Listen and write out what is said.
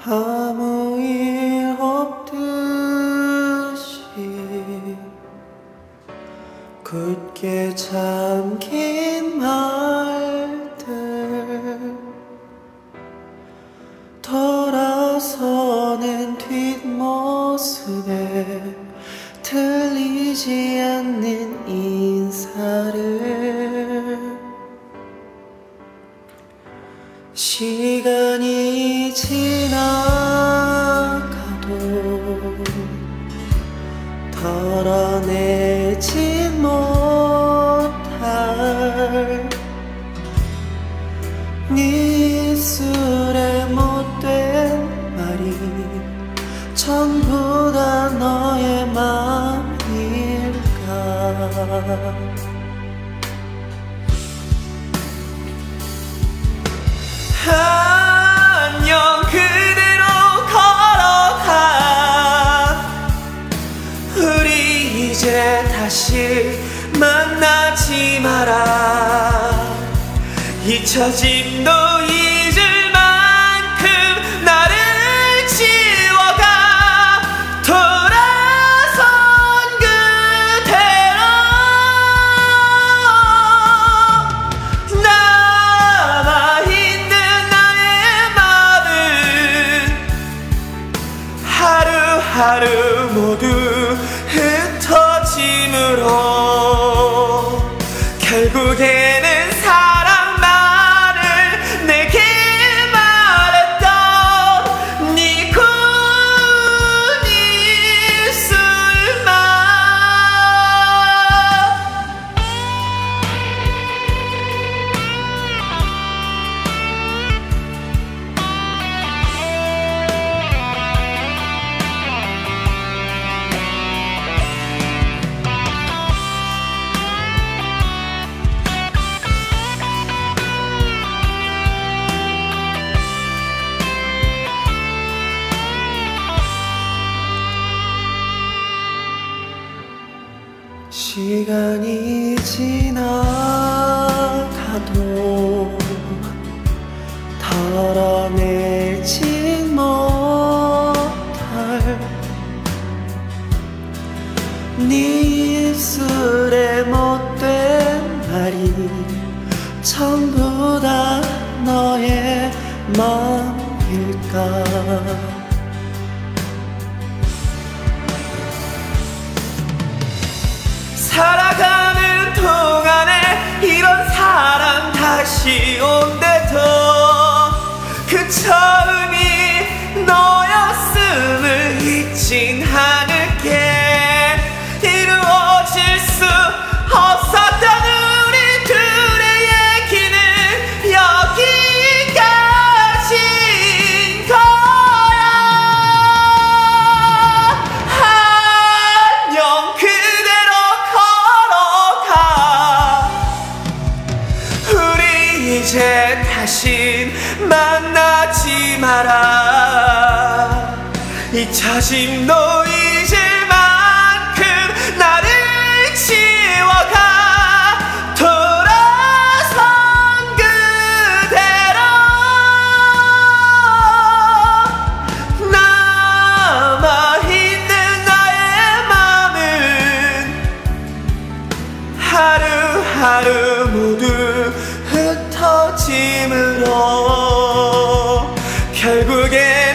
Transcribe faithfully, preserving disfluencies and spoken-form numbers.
아무 일 없듯이 굳게 잠긴 말들 돌아서는 뒷모습에 들리지 않는 인사를 시간이 지나가도 덜어내지 못할 네 입술에 못된 말이 전부 다 너의 맘일까. 안녕 그대로 걸어가. 우리 이제 다시 만나지 마라. 잊혀짐도 잊을 만큼 나를 지워가. 돌아선 그대로 남아있는 나의 마음은 하루하루 모두 흩어짐으로 결국에는 사랑만을 내게 말했던 네 군 입술만. 시간이 지나가도 덜어내지 못할 네 입술에 못된 말이 전부 다 너의 맘일까. 살아가는 동안에 이런 사랑 다시 온대도 그 처음이 너였음을 잊진 않을게. 이루어질 수 없었던 우리 둘의 얘기는 여기까지인 거야. 안녕 그대로 이제 다신 만나지 마라. 잊혀짐도 잊을 만큼 나를 지워가. 돌아선 그대로 남아있는 나의 맘은 하루하루 모두 흩어짐으로 결국엔